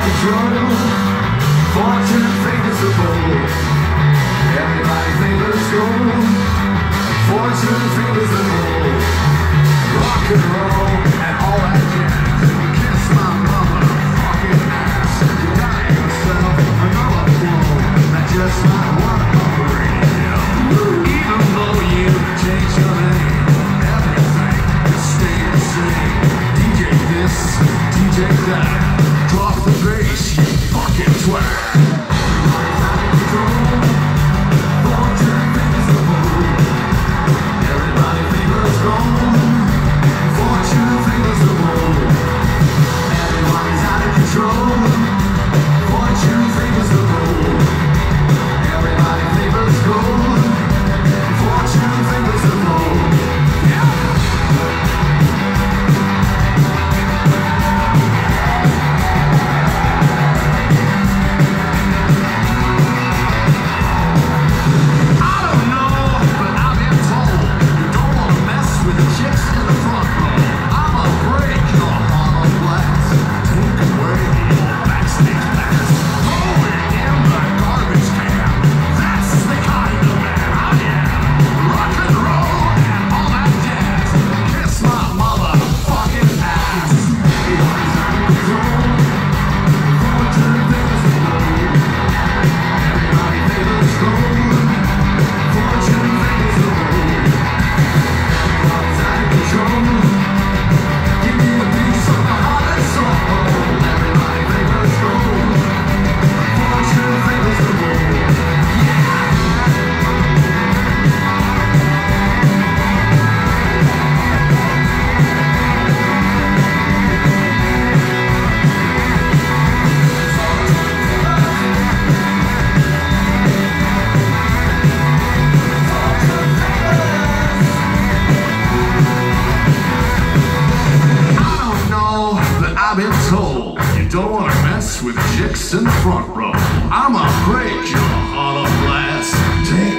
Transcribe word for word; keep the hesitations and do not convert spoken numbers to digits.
control. Fortune favors the bold. Everybody favors gold. Fortune favors the bold. Rock and roll and all that jazz. Kiss my motherfucking ass. You got yourself another blow that just might wanna operate. Even though you change your name, everything is staying the same. D J this, D J that. Drop the bass, you fucking twat. Everybody's out of control. Fortune favors the bold. Everybody favors gold. Fortune favors the bold. Everybody's out of control. Fortune favors the bold. Everybody favors gold. Fortune favors the bold. Yeah. I've been told you don't want to mess with chicks in the front row. I'ma break your heart of glass. Take